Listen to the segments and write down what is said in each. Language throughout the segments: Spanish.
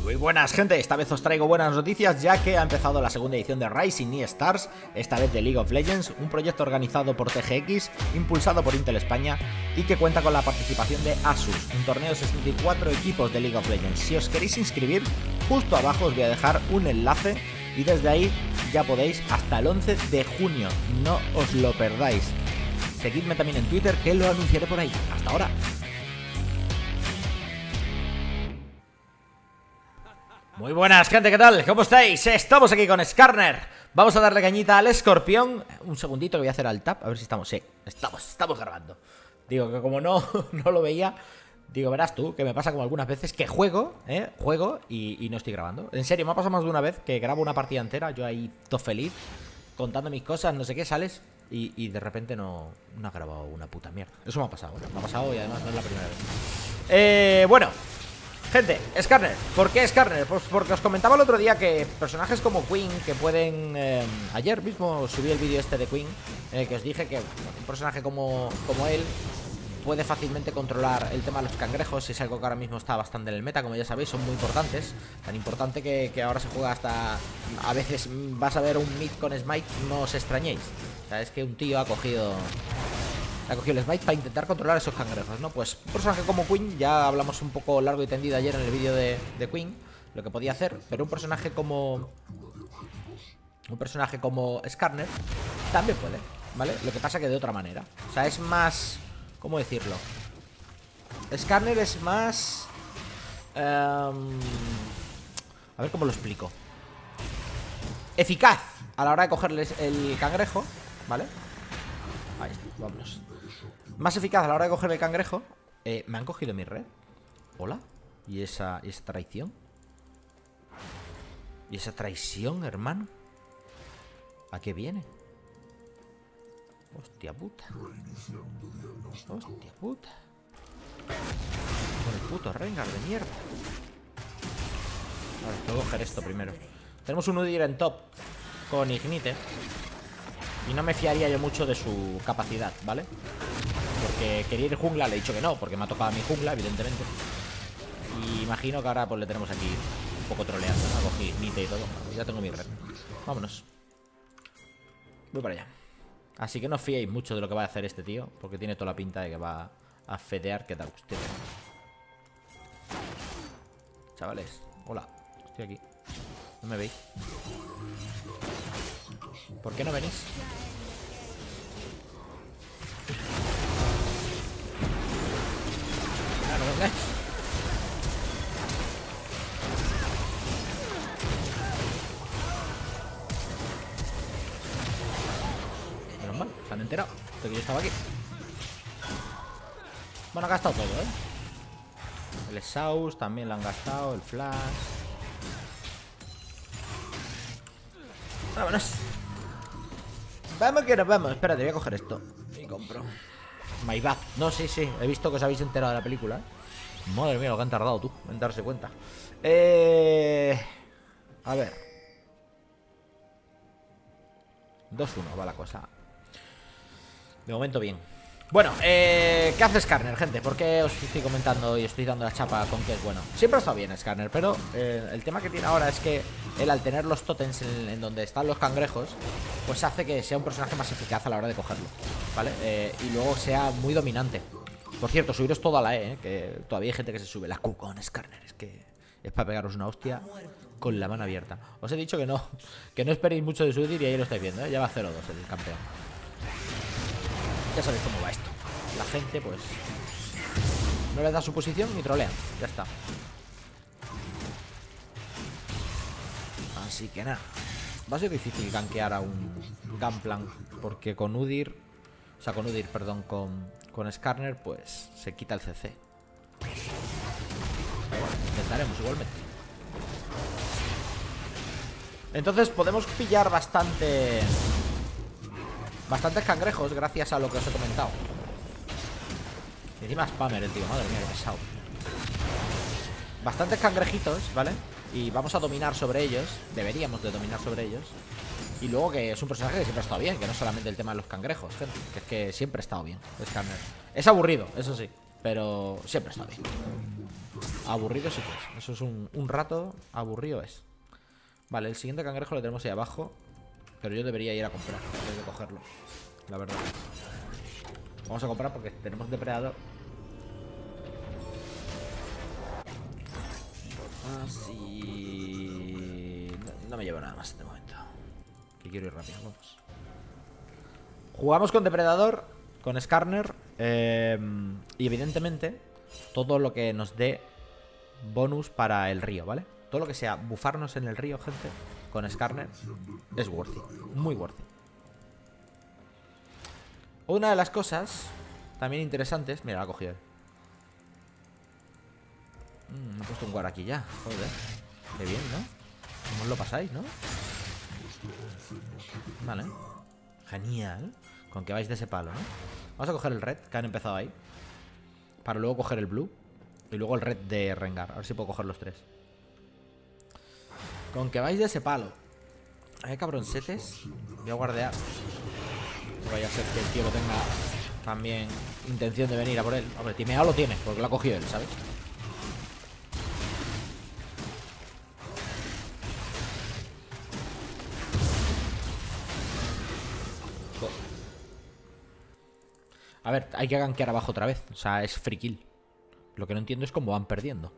Muy buenas, gente, esta vez os traigo buenas noticias, ya que ha empezado la segunda edición de Rising Stars, esta vez de League of Legends, un proyecto organizado por TGX, impulsado por Intel España y que cuenta con la participación de Asus, un torneo de 64 equipos de League of Legends. Si os queréis inscribir, justo abajo os voy a dejar un enlace y desde ahí ya podéis hasta el 11 de junio, no os lo perdáis. Seguidme también en Twitter, que lo anunciaré por ahí. Hasta ahora. Muy buenas, gente, ¿qué tal? ¿Cómo estáis? Estamos aquí con Skarner. Vamos a darle cañita al escorpión. Un segundito, lo voy a hacer al tap, a ver si estamos. Sí, estamos grabando. Digo que como no lo veía, digo, verás tú, que me pasa como algunas veces que juego y no estoy grabando. En serio, me ha pasado más de una vez que grabo una partida entera, yo ahí todo feliz, contando mis cosas, no sé qué, sales y de repente no has grabado una puta mierda. Eso me ha pasado, ¿no? Me ha pasado y además no es la primera vez. Bueno, gente, Skarner. ¿Por qué Skarner? Pues porque os comentaba el otro día que personajes como Queen, que pueden... ayer mismo subí el vídeo este de Queen, que os dije que un personaje como él puede fácilmente controlar el tema de los cangrejos. Es algo que ahora mismo está bastante en el meta, como ya sabéis, son muy importantes. Tan importante que ahora se juega hasta... A veces vas a ver un mid con smite, no os extrañéis. O sea, es que un tío ha cogido el smite para intentar controlar esos cangrejos, ¿no? Pues un personaje como Queen, ya hablamos un poco largo y tendido ayer en el vídeo de Queen, lo que podía hacer, pero un personaje como Skarner también puede, ¿vale? Lo que pasa que de otra manera. O sea, es más... ¿Cómo decirlo? Skarner es más... a ver cómo lo explico. Eficaz a la hora de cogerles el cangrejo, ¿vale? Ahí está, vámonos. Más eficaz a la hora de coger el cangrejo. Me han cogido mi red. Hola. ¿Y esa traición? ¿Y esa traición, hermano? ¿A qué viene? Hostia puta. Hostia puta. Con el puto Rengar de mierda. A ver, tengo que coger esto primero. Tenemos un Udyr en top con Ignite y no me fiaría yo mucho de su capacidad, ¿vale? Porque quería ir jungla, le he dicho que no, porque me ha tocado a mi jungla, evidentemente. Y imagino que ahora pues le tenemos aquí un poco troleando, ¿no? Cogí Ignite y todo. Ya tengo mi red. Vámonos. Voy para allá. Así que no os fiéis mucho de lo que va a hacer este tío, porque tiene toda la pinta de que va a fedear que tal usted. Chavales, hola, estoy aquí. ¿No me veis? ¿Por qué no venís? Ah, no vengáis. Menos mal, se han enterado de que yo estaba aquí. Bueno, ha gastado todo, ¿eh? El Exhaust también lo han gastado, el Flash. Vámonos. Vamos que nos vamos. Espérate, voy a coger esto y compro. My bad. No, sí, he visto que os habéis enterado de la película, ¿eh? Madre mía, lo que han tardado tú en darse cuenta. A ver. 2-1 va la cosa. De momento bien. Bueno, ¿qué hace Skarner, gente? ¿Por qué os estoy comentando y estoy dando la chapa con que es bueno? Siempre ha estado bien Skarner, pero el tema que tiene ahora es que él, al tener los totems en donde están los cangrejos, pues hace que sea un personaje más eficaz a la hora de cogerlo, ¿vale? Y luego sea muy dominante. Por cierto, subiros todo a la E, que todavía hay gente que se sube la Q con Skarner. Es que es para pegaros una hostia con la mano abierta. Os he dicho que no esperéis mucho de su Udyr y ahí lo estáis viendo, ¿eh? Ya va 0-2 el campeón. Ya sabéis cómo va esto. La gente, pues, no le da su posición ni trolean. Ya está. Así que nada. Va a ser difícil gankear a un Gunplank, porque con Udyr, o sea, con Udyr, perdón, con Skarner, pues se quita el CC. Pero bueno, intentaremos igualmente. Entonces podemos pillar bastantes cangrejos gracias a lo que os he comentado. Y encima spammer el tío, madre mía, qué pesado. Bastantes cangrejitos, ¿vale? Y vamos a dominar sobre ellos. Deberíamos de dominar sobre ellos. Y luego que es un personaje que siempre ha estado bien, que no solamente el tema de los cangrejos, gente, que es que siempre ha estado bien Skarner. Es aburrido, eso sí, pero siempre ha estado bien. Aburrido sí que es. Eso es un rato aburrido es. Vale, el siguiente cangrejo lo tenemos ahí abajo. Pero yo debería ir a comprar antes de cogerlo, la verdad. Vamos a comprar porque tenemos depredador. Así... No me llevo nada más de momento. Que quiero ir rápido, vamos. Jugamos con depredador, con Skarner. Y evidentemente todo lo que nos dé bonus para el río, ¿vale? Todo lo que sea bufarnos en el río, gente, con Skarner es worthy, muy worthy. Una de las cosas también interesantes... Mira, la ha cogido él. Me he puesto un guard aquí ya, joder. Qué bien, ¿no? ¿Cómo os lo pasáis, no? Vale. Genial. Con que vais de ese palo, ¿no? Vamos a coger el red, que han empezado ahí, para luego coger el blue. Y luego el red de Rengar. A ver si puedo coger los tres. Con que vais de ese palo. Hay cabroncetes. Voy a guardear. No vaya a ser que el tío lo tenga también intención de venir a por él. Hombre, timeado lo tiene, porque lo ha cogido él, ¿sabes? A ver, hay que gankear abajo otra vez. O sea, es free kill. Lo que no entiendo es cómo van perdiendo.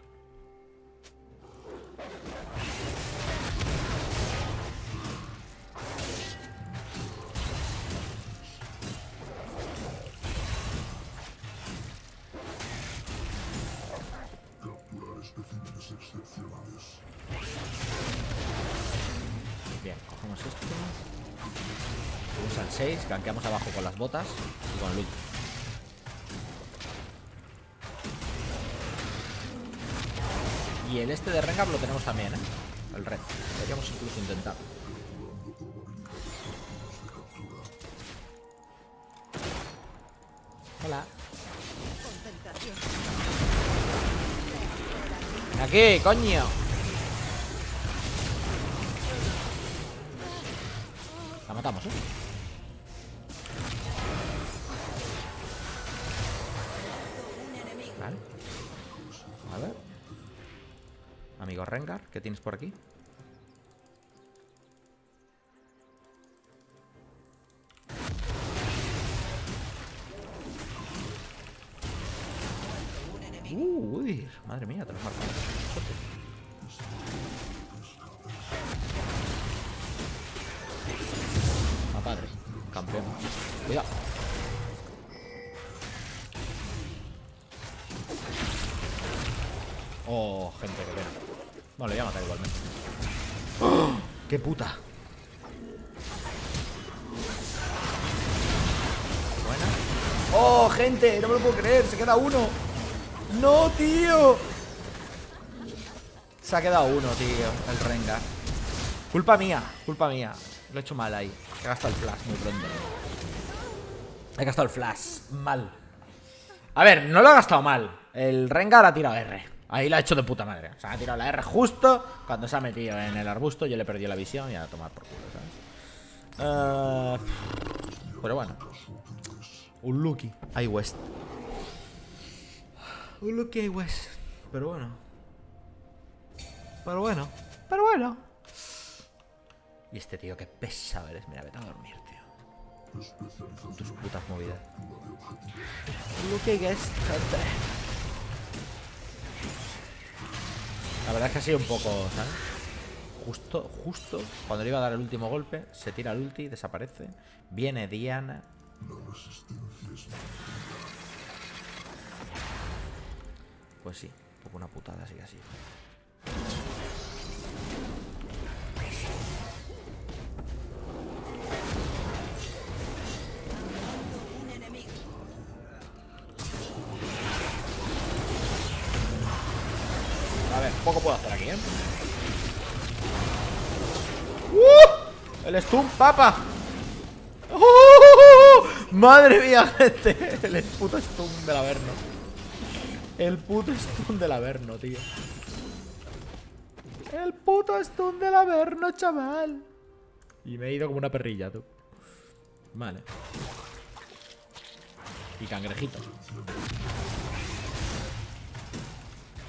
Bien, cogemos esto. Vamos al 6, gankeamos abajo con las botas y con el ulti. Y el este de Rengar lo tenemos también, ¿eh? El red. Podríamos incluso intentar. Hola. Ven aquí, coño. La matamos, ¿eh? Vale. A ver. Amigo Rengar, ¿qué tienes por aquí? Uy, madre mía, te lo he marcado. Ah, padre, campeón. Cuidado. Oh, gente, que pena. Bueno, le voy a matar igualmente. ¡Oh! ¡Qué puta! Buena. ¡Oh, gente! No me lo puedo creer, se queda uno. ¡No, tío! Se ha quedado uno, tío, el Rengar. Culpa mía, culpa mía. Lo he hecho mal ahí. He gastado el flash muy pronto. He gastado el flash mal. A ver, no lo he gastado mal. El Rengar ha tirado R. Ahí lo ha hecho de puta madre. O sea, ha tirado la R justo cuando se ha metido en el arbusto. Yo le he perdido la visión y a tomar por culo, ¿sabes? Pero bueno. Un Lucky iWest. Un Lucky iWest. Pero bueno. Pero bueno. Pero bueno. Y este tío, qué pesado eres. Mira, vete a dormir, tío. Con tus putas movidas. Un Lucky iWest, gente. La verdad es que ha sido un poco, ¿sabes? Justo cuando le iba a dar el último golpe, se tira el ulti, desaparece. Viene Diana. Pues sí, un poco una putada, así que así. A ver, poco puedo hacer aquí, ¿eh? El stun, papa. Madre mía, gente. El puto stun del Averno. El puto stun del Averno, tío. El puto stun del Averno, chaval. Y me he ido como una perrilla, tú. Vale. Y cangrejito.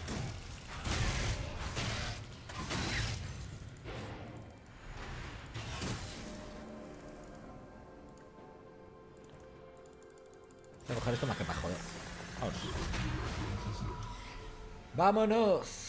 coger esto más que para joder. Vámonos.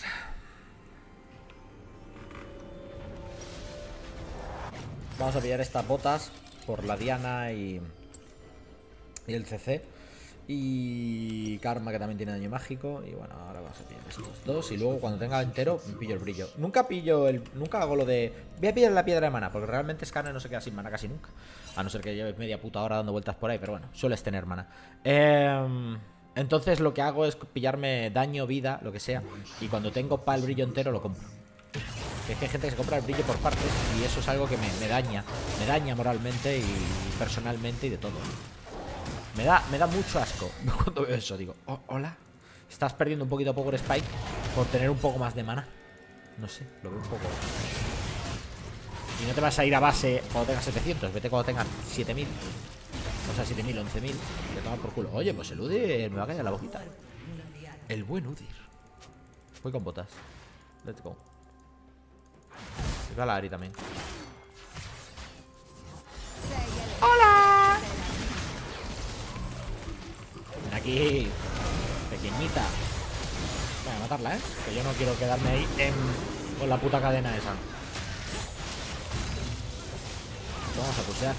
Vamos a pillar estas botas por la Diana y el CC. Y Karma, que también tiene daño mágico. Y bueno, ahora vamos a pillar estos dos. Y luego cuando tenga entero, pillo el brillo. Nunca hago lo de voy a pillar la piedra de mana, porque realmente Skarner no se queda sin mana casi nunca. A no ser que lleves media puta hora dando vueltas por ahí. Pero bueno, sueles tener mana. Entonces lo que hago es pillarme daño, vida, lo que sea. Y cuando tengo para el brillo entero lo compro. Que es que hay gente que se compra el brillo por partes. Y eso es algo que me daña. Me daña moralmente y personalmente y de todo. Me da mucho asco cuando veo eso. Digo, oh, hola. Estás perdiendo un poquito Power Spike por tener un poco más de mana. No sé, lo veo un poco. Y no te vas a ir a base cuando tengas 700. Vete cuando tengas 7000. O sea, 7000, 11000. Te toma por culo. Oye, pues el Udyr me va a caer la boquita. El buen Udyr. Voy con botas. Let's go. Y va la Ari también. ¡Hola! Ven aquí, pequeñita. Voy a matarla, ¿eh? Que yo no quiero quedarme ahí con la puta cadena esa. Vamos a pushear.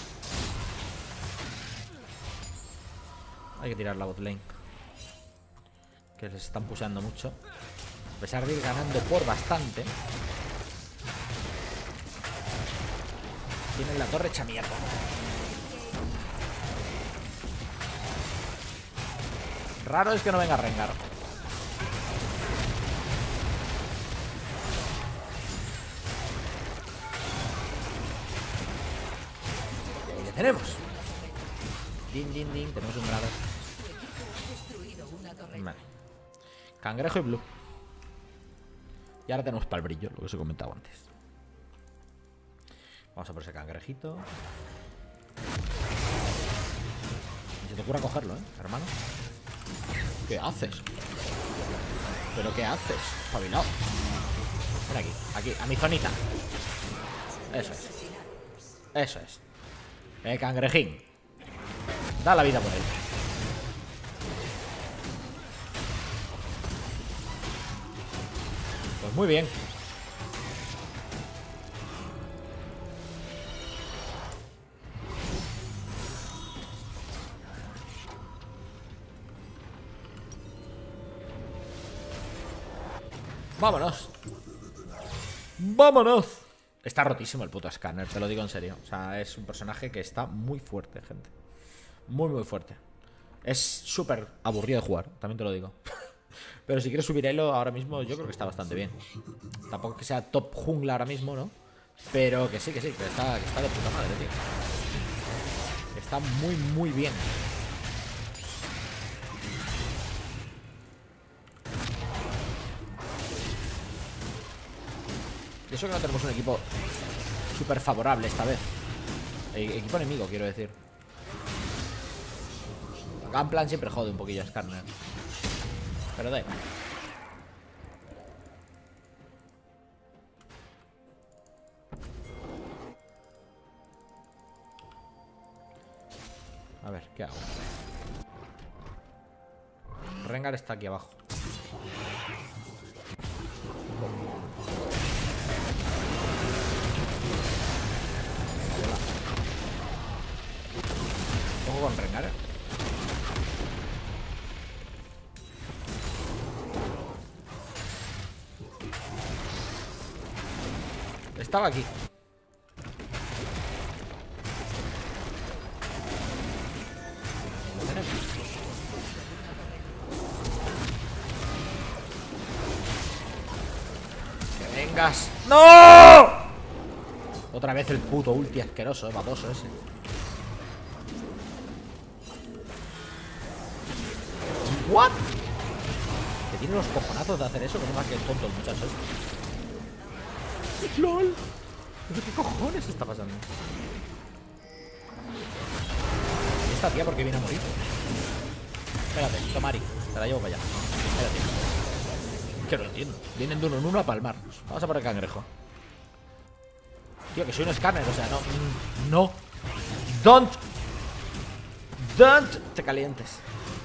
Hay que tirar la botlane, que les están pusheando mucho. A pesar de ir ganando por bastante. Tienen la torre hecha mierda. Raro es que no venga a Rengar. Y ahí le tenemos. Din, din, din. Tenemos un grado. Vale. Cangrejo y blue. Y ahora tenemos para el brillo, lo que os he comentado antes. Vamos a por ese cangrejito. Ni se te ocurra cogerlo, hermano. ¿Qué haces? ¿Pero qué haces? Espabilado. Ven aquí, aquí, a mi zonita. Eso es. Eso es. El cangrejín. Da la vida por él. Pues muy bien. Vámonos. Vámonos. Está rotísimo el puto Skarner, te lo digo en serio. O sea, es un personaje que está muy fuerte, gente. Muy, muy fuerte. Es súper aburrido de jugar, también te lo digo. Pero si quieres subir elo ahora mismo, yo creo que está bastante bien. Tampoco que sea top jungla ahora mismo, ¿no? Pero que sí, que está de puta madre, tío. Está muy, muy bien. Y eso que no tenemos un equipo súper favorable esta vez. Equipo enemigo, quiero decir. Gunplan siempre jode un poquillo a Skarner. Pero da igual. A ver, ¿qué hago? Rengar está aquí abajo. Ojo con Rengar, Estaba aquí. Que vengas. ¡No! Otra vez el puto ulti asqueroso, baboso ese. ¿What? Que tiene los cojonazos de hacer eso, que no más que el tonto el muchacho este. ¡Lol! ¿Qué cojones está pasando? ¿Y esta tía por qué viene a morir? Espérate, Tomari, te la llevo para allá. Espérate. Que no lo entiendo. Vienen de uno en uno a palmarnos. Vamos a por el cangrejo. Tío, que soy un Skarner, o sea, no. No. Don't te calientes.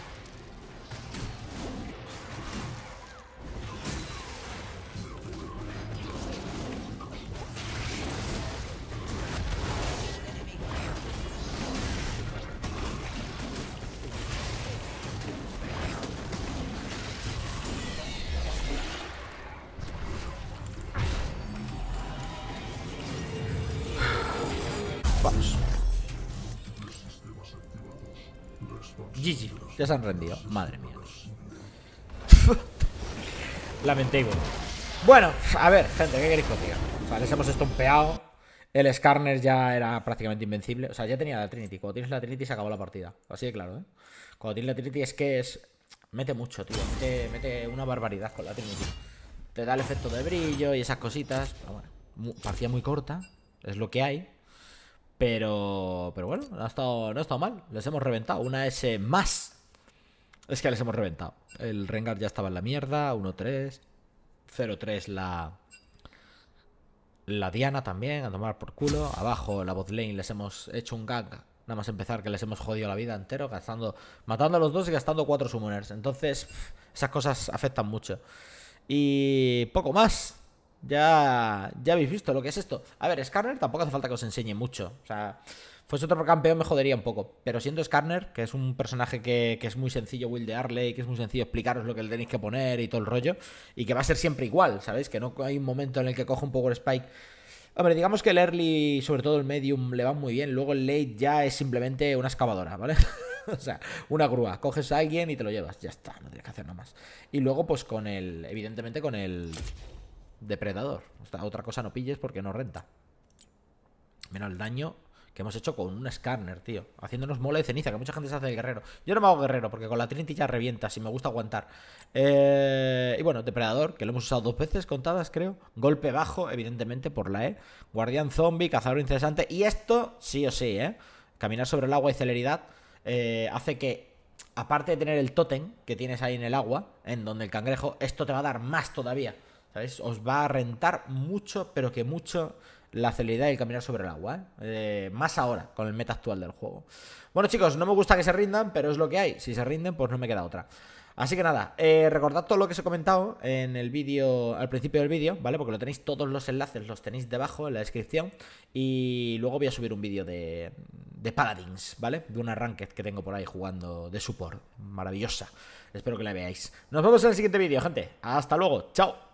Vamos. GG, ya se han rendido. Madre mía. Lamentable. Bueno, a ver, gente, ¿qué queréis que os diga? O sea, les hemos estompeado. El Skarner ya era prácticamente invencible. O sea, ya tenía la Trinity. Cuando tienes la Trinity se acabó la partida. Así de claro, ¿eh? Cuando tienes la Trinity es que es... Mete mucho, tío. Mete una barbaridad con la Trinity. Te da el efecto de brillo y esas cositas. Pero bueno, partida muy corta. Es lo que hay. Pero bueno, no ha estado mal. Les hemos reventado. Una S más. Es que les hemos reventado. El Rengar ya estaba en la mierda. 1-3. 0-3 la Diana también. A tomar por culo. Abajo la bot lane les hemos hecho un gag. Nada más empezar que les hemos jodido la vida entero. Matando a los dos y gastando 4 summoners. Entonces, esas cosas afectan mucho. Y poco más. Ya habéis visto lo que es esto. A ver, Skarner tampoco hace falta que os enseñe mucho. O sea, fuese otro campeón me jodería un poco. Pero siendo Skarner, que es un personaje que es muy sencillo buildearle y que es muy sencillo explicaros lo que le tenéis que poner y todo el rollo, y que va a ser siempre igual, ¿sabéis? Que no hay un momento en el que coja un Power Spike. Hombre, digamos que el early, sobre todo el medium, le va muy bien. Luego el late ya es simplemente una excavadora, ¿vale? O sea, una grúa. Coges a alguien y te lo llevas. Ya está, no tienes que hacer nada más. Y luego, pues con el... Evidentemente con el... Depredador. Otra cosa no pilles porque no renta. Menos el daño que hemos hecho con un Skarner, tío. Haciéndonos mola de ceniza, que mucha gente se hace el guerrero. Yo no me hago guerrero porque con la Trinity ya revienta, si me gusta aguantar. Y bueno, Depredador, que lo hemos usado 2 veces contadas, creo. Golpe bajo, evidentemente, por la E. Guardián zombie, cazador incesante. Y esto, sí o sí, caminar sobre el agua y celeridad hace que, aparte de tener el tótem que tienes ahí en el agua, en donde el cangrejo, esto te va a dar más todavía. ¿Sabéis? Os va a rentar mucho, pero que mucho, la celeridad y el caminar sobre el agua, más ahora, con el meta actual del juego. Bueno, chicos, no me gusta que se rindan, pero es lo que hay. Si se rinden, pues no me queda otra. Así que nada, recordad todo lo que os he comentado en el vídeo, al principio del vídeo, ¿vale? Porque lo tenéis, todos los enlaces los tenéis debajo en la descripción. Y luego voy a subir un vídeo de Paladins, ¿vale? De una ranked que tengo por ahí jugando de support. Maravillosa. Espero que la veáis. Nos vemos en el siguiente vídeo, gente. Hasta luego. Chao.